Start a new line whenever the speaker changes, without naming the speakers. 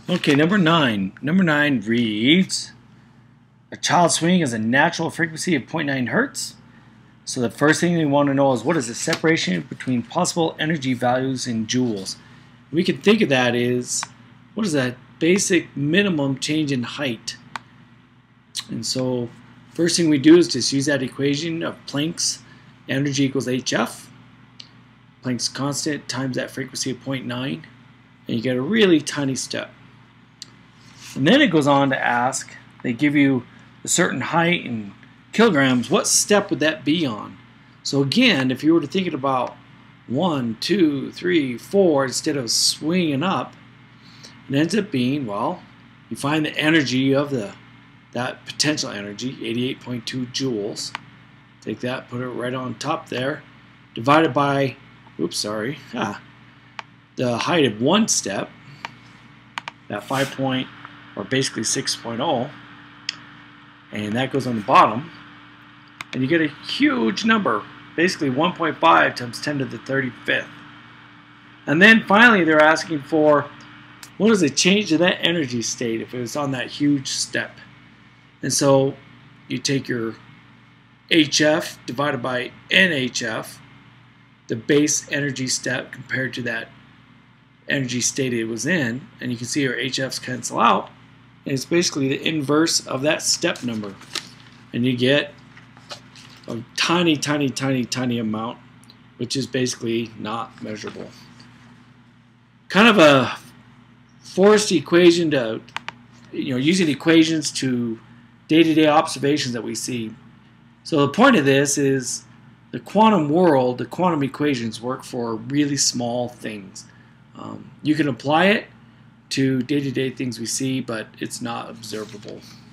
Okay, number nine. Number nine reads, a child swinging has a natural frequency of 0.9 hertz. So the first thing we want to know is what is the separation between possible energy values in joules? We can think of that as what is that basic minimum change in height. And so first thing we do is just use that equation of Planck's energy equals hf. Planck's constant times that frequency of 0.9, and you get a really tiny step. And then it goes on to ask, they give you a certain height in kilograms, what step would that be on? So again, if you were to think about 1, 2, 3, 4, instead of swinging up, it ends up being, well, you find the energy of that potential energy, 88.2 joules. Take that, put it right on top there, divided by, the height of one step, that 5 point, or basically 6.0, and that goes on the bottom, and you get a huge number, basically 1.5 times 10 to the 35th. And then finally they're asking for what is the change of that energy state if it was on that huge step. And so you take your HF divided by NHF, the base energy step compared to that energy state it was in, and you can see our HFs cancel out, and it's basically the inverse of that step number, and you get a tiny, tiny, tiny, tiny amount, which is basically not measurable. Kind of a forced equation to, using equations to day-to-day observations that we see. So the point of this is the quantum world, the quantum equations work for really small things. You can apply it to day-to-day things we see, but it's not observable.